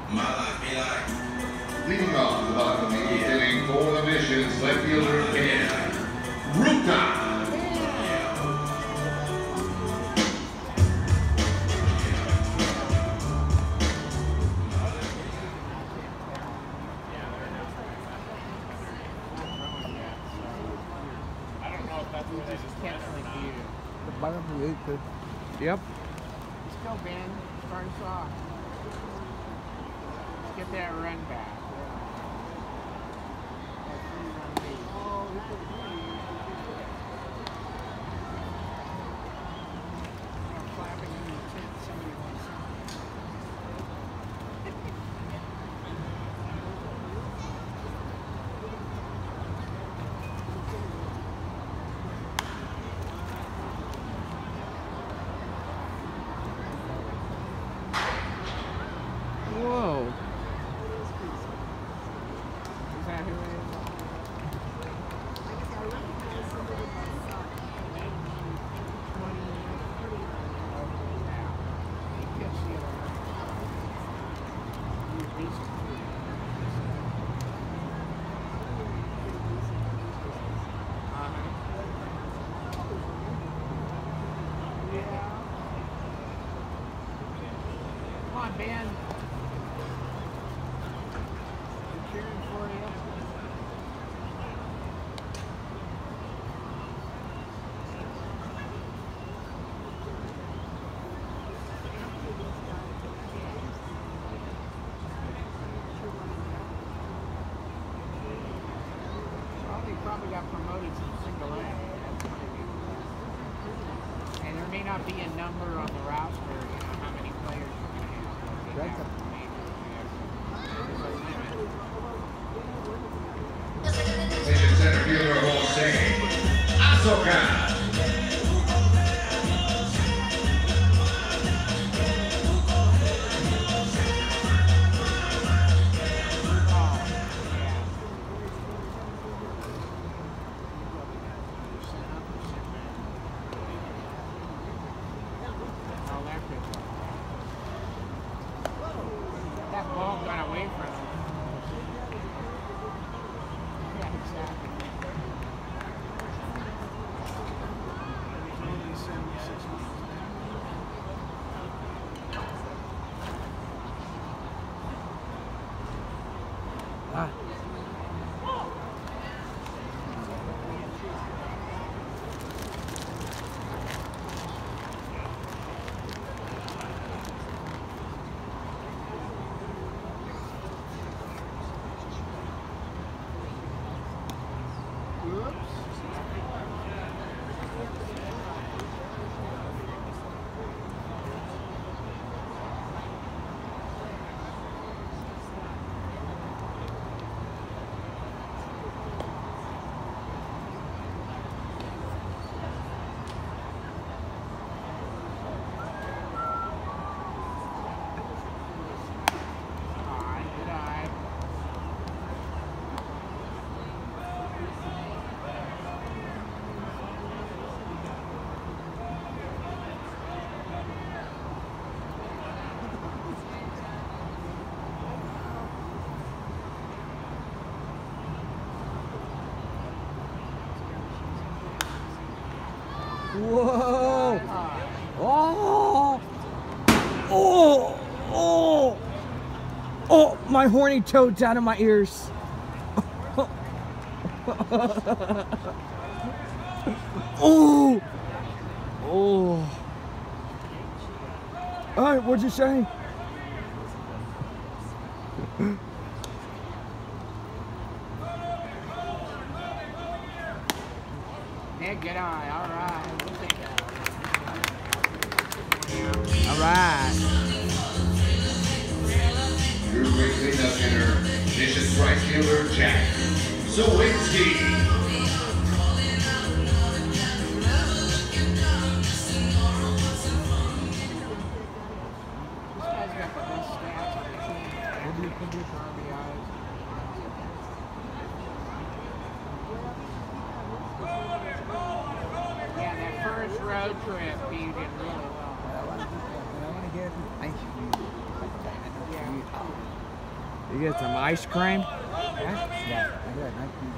Leading off the bottom of the eighth inning for the Missions, left fielder Ben Ruta. The bottom of the eighth. Yep. Let's go, Ben. Start us off. Let's get that run back. Whoa. Is that who it is? Come on, Ben. I'm cheering for you. Probably got promoted to single A. And there may not be a number on the roster, you know, how many players you're going to have. Mission center fielder Jose Azoka. That ball got away from him. Yeah, exactly. Ah. Whoa! Oh! Oh! Oh! Oh! My horny toad's out of my ears. Oh! Oh! All right, what'd you say? Yeah, good eye. All right. All right. Your great cleanup hitter, Missions right fielder Jack Sawinski. Yeah, that first road trip, he did really well. I want to get. Yeah. You get some ice cream? Yeah, I got ice cream.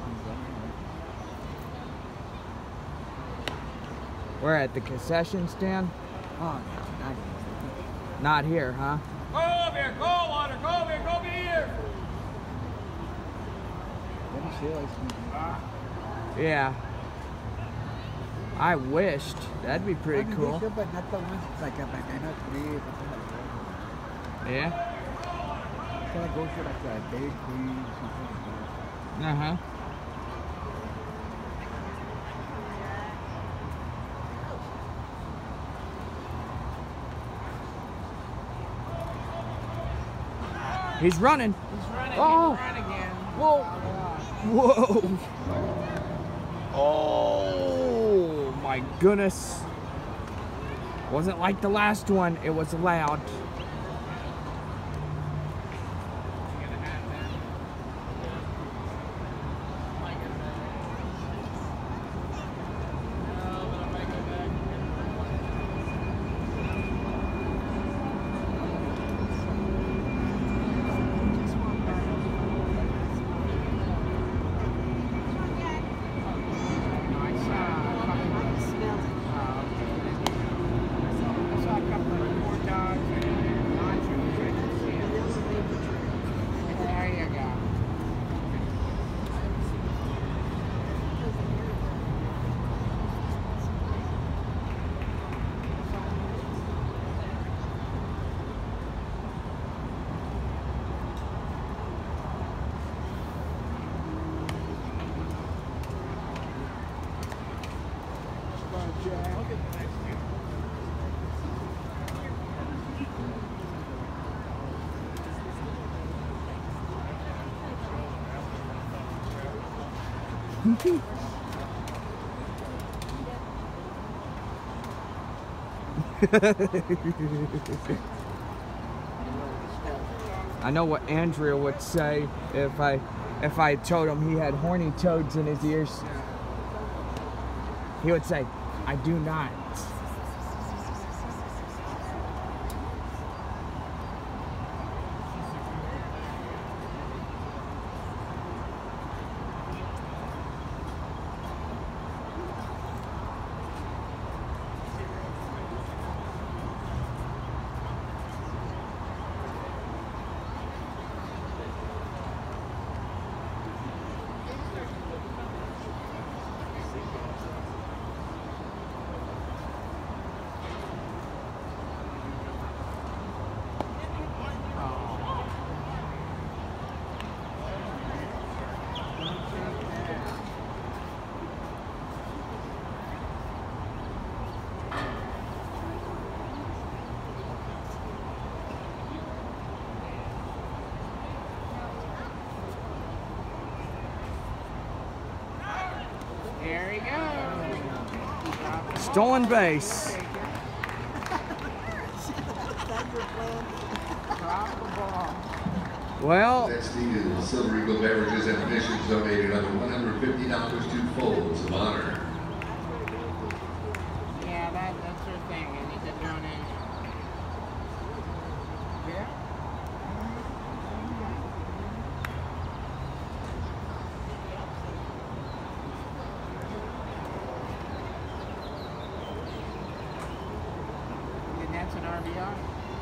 We're at the concession stand? Oh, Not here, huh? Go over here, cold water, go over here, go over here. let me see ice cream. Yeah. I wished. That'd be pretty cool. But not the ones like a banana tree or something like that. Yeah? Kind of go for like a Dairy Queen or something like that. Uh-huh. He's running. He's running. Oh. He's running again. Whoa. Whoa. Oh my goodness. Wasn't like the last one. It was loud. I know what Andrea would say if I told him he had horny toads in his ears. He would say, "I do not." There he goes. Stolen base. Drop the ball. Well, Next is Silver Eagle Beverages and Admissions donated under $150 to Folds of Honor. Yeah, that's her thing. I need to donate. Yeah. And that's an RBI.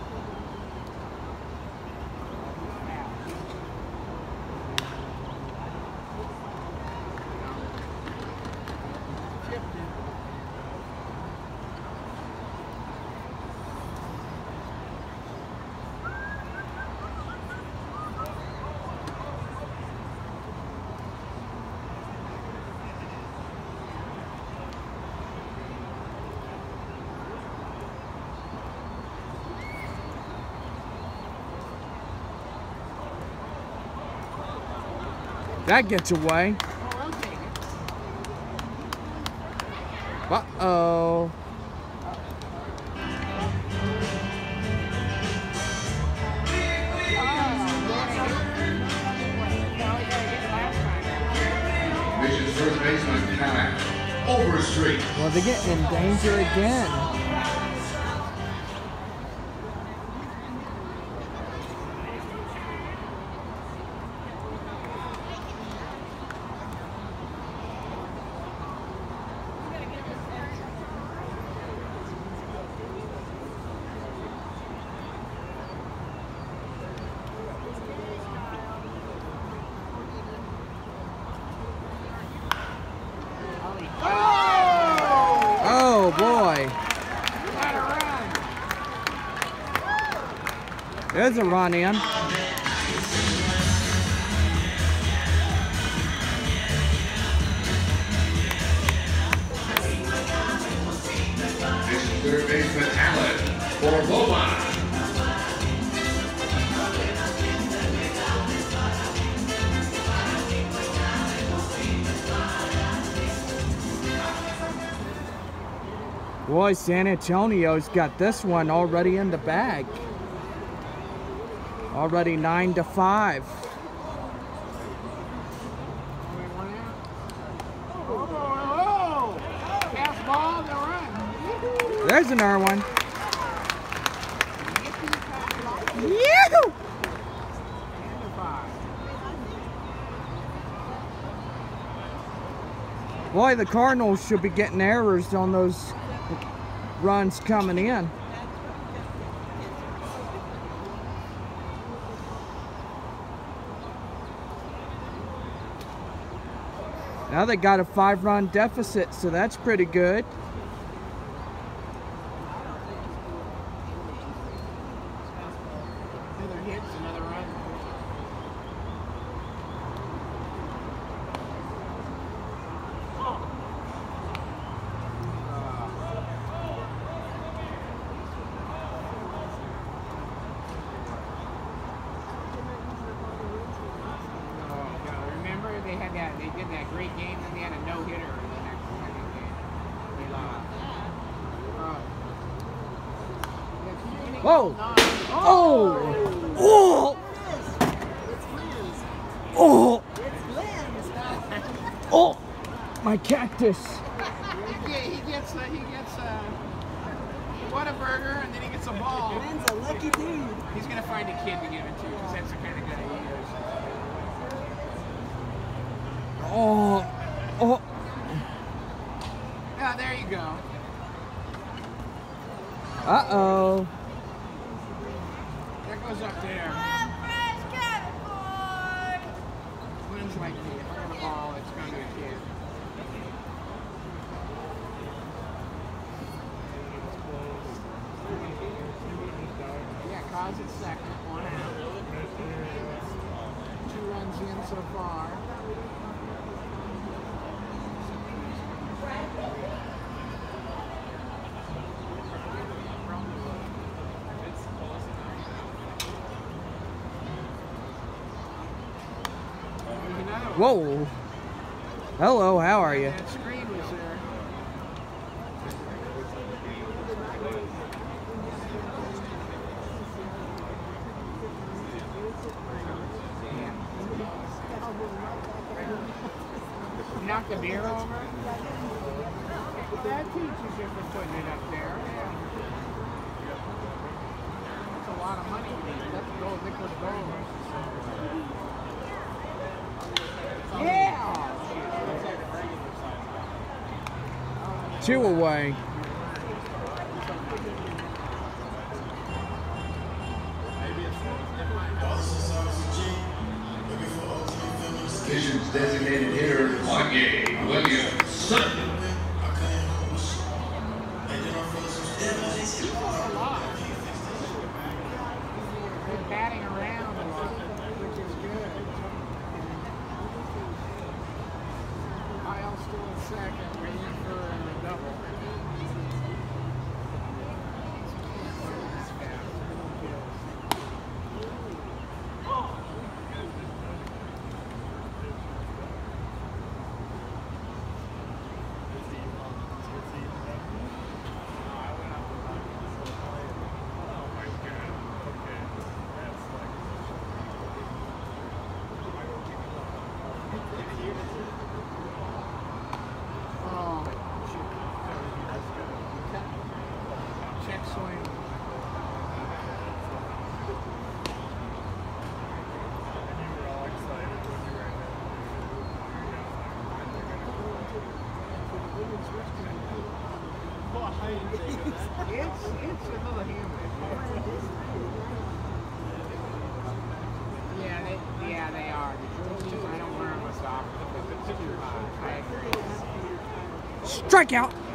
that gets away. Oh, I'll take it. Uh-oh. Admissions first baseman Kyle Overstreet. Well, they're getting in danger again. a run in. This is third baseman Allen for Beaumont. Boy, San Antonio's got this one already in the bag. Already 9-5. Oh, pass ball, the run. There's another one. Yoo-hoo! Boy, the Cardinals should be getting errors on those runs coming in. Now they got a 5-run deficit, so that's pretty good. Another hit, another run. They did that great game, and they had a no-hitter in the next second game. They lost. Whoa! Oh! Oh! Oh! Oh! My cactus! He gets Whataburger, and then he gets a ball. Lynn's a lucky dude. He's gonna find a kid to give it to, because that's the kind of guy he is. Oh! Oh! Yeah, there you go. Uh-oh. That goes up there. Lynn's like me. If I have a ball, it's going to a kid. Yeah, Cause it's second. 1 out. 2 runs in so far. Whoa! Hello, how are you? That screen was there. Knock the beer over? That teaches you for putting it up there. That's a lot of money. That's gold, liquid gold. Yeah! 2 away. Mission's designated hitter, Kanye Williamson. They're batting around a lot, which is good. Kyle's still in second, waiting for a double. Check swing. It's a little humid. Yeah, they are. The jerseys, I don't wear them as often because it's too hot. I agree. Strikeout!